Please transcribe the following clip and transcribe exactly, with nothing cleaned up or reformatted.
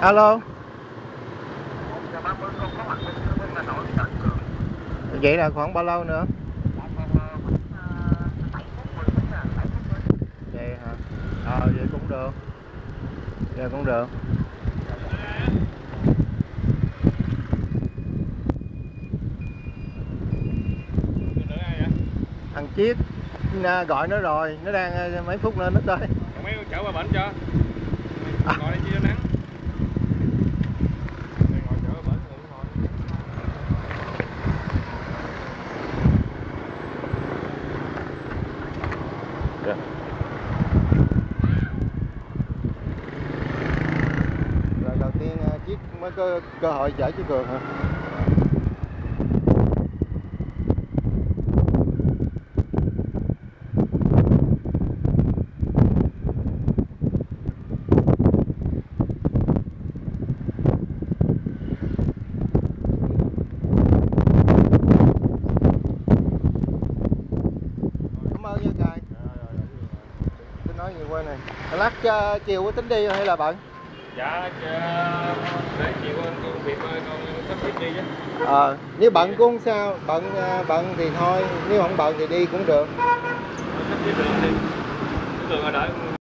Alo. Vậy là khoảng bao lâu nữa? Vậy hả? Ờ vậy cũng được. Vậy cũng được. Thằng Triet gọi nó rồi, nó đang mấy phút nữa nó tới. Mấy chở qua bển cho. Ngồi đây chi cho nắng. Ngồi chở qua bển ngồi ngồi. Dạ. Rồi đầu tiên Triet mới có cơ hội chở chú Cường hả? Nhiều quên này. Lát uh, chiều có tính đi hay là bận? Dạ để chiều công việc con sắp xếp đi chứ. Ờ, nếu bận cũng không sao, bận uh, bận thì thôi, nếu không bận thì đi cũng được. Sắp xếp đường đi. Đường ở đợi